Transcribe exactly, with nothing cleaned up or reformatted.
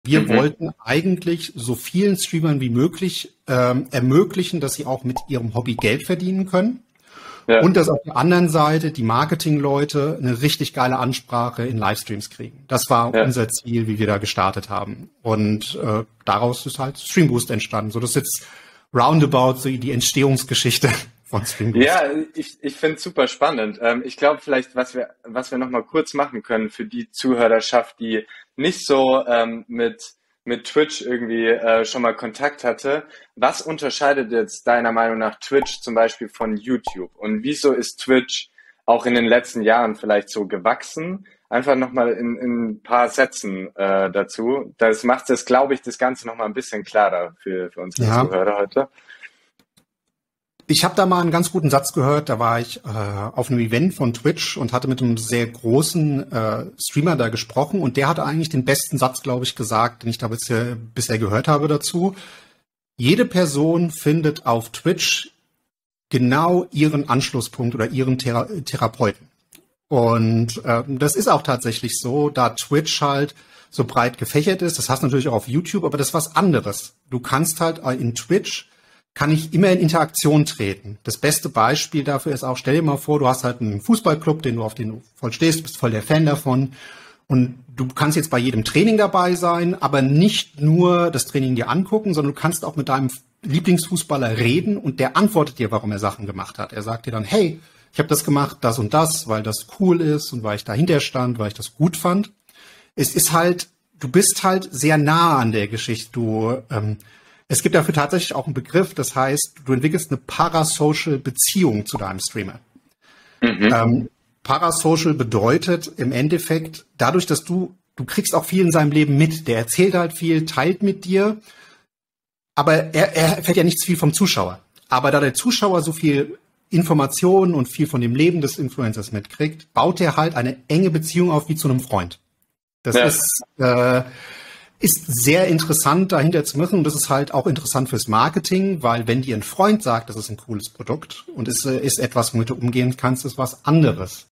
Wir Mhm. wollten eigentlich so vielen Streamern wie möglich ähm, ermöglichen, dass sie auch mit ihrem Hobby Geld verdienen können. Ja. Und dass auf der anderen Seite die Marketingleute eine richtig geile Ansprache in Livestreams kriegen. Das war Ja. unser Ziel, wie wir da gestartet haben. Und äh, daraus ist halt Streamboost entstanden. So, das ist jetzt roundabout so die Entstehungsgeschichte von Streamboost. Ja, ich, ich finde es super spannend. Ähm, ich glaube vielleicht, was wir, was wir noch mal kurz machen können für die Zuhörerschaft, die nicht so ähm, mit, mit Twitch irgendwie äh, schon mal Kontakt hatte. Was unterscheidet jetzt deiner Meinung nach Twitch zum Beispiel von YouTube? Und wieso ist Twitch auch in den letzten Jahren vielleicht so gewachsen? Einfach noch mal in, in ein paar Sätzen äh, dazu. Das macht es, glaube ich, das Ganze noch mal ein bisschen klarer für, für unsere Ja. Zuhörer heute. Ich habe da mal einen ganz guten Satz gehört, da war ich äh, auf einem Event von Twitch und hatte mit einem sehr großen äh, Streamer da gesprochen und der hatte eigentlich den besten Satz, glaube ich, gesagt, den ich da bisher, bisher gehört habe dazu. Jede Person findet auf Twitch genau ihren Anschlusspunkt oder ihren Thera- Therapeuten. Und äh, das ist auch tatsächlich so, da Twitch halt so breit gefächert ist, das hast du natürlich auch auf YouTube, aber das ist was anderes. Du kannst halt in Twitch kann ich immer in Interaktion treten. Das beste Beispiel dafür ist auch, stell dir mal vor, du hast halt einen Fußballclub, den du auf den du voll stehst, bist voll der Fan davon und du kannst jetzt bei jedem Training dabei sein, aber nicht nur das Training dir angucken, sondern du kannst auch mit deinem Lieblingsfußballer reden und der antwortet dir, warum er Sachen gemacht hat. Er sagt dir dann, hey, ich habe das gemacht, das und das, weil das cool ist und weil ich dahinter stand, weil ich das gut fand. Es ist halt, du bist halt sehr nah an der Geschichte. Du ähm, Es gibt dafür tatsächlich auch einen Begriff, das heißt, du entwickelst eine parasocial Beziehung zu deinem Streamer. Mhm. Ähm, parasocial bedeutet im Endeffekt, dadurch, dass du, du kriegst auch viel in seinem Leben mit, der erzählt halt viel, teilt mit dir, aber er, er erfährt ja nichts viel vom Zuschauer. Aber da der Zuschauer so viel Informationen und viel von dem Leben des Influencers mitkriegt, baut er halt eine enge Beziehung auf wie zu einem Freund. Das Ja. ist... Äh, Ist sehr interessant dahinter zu machen und das ist halt auch interessant fürs Marketing, weil wenn dir ein Freund sagt, das ist ein cooles Produkt und ist, ist etwas, womit du umgehen kannst, ist was anderes.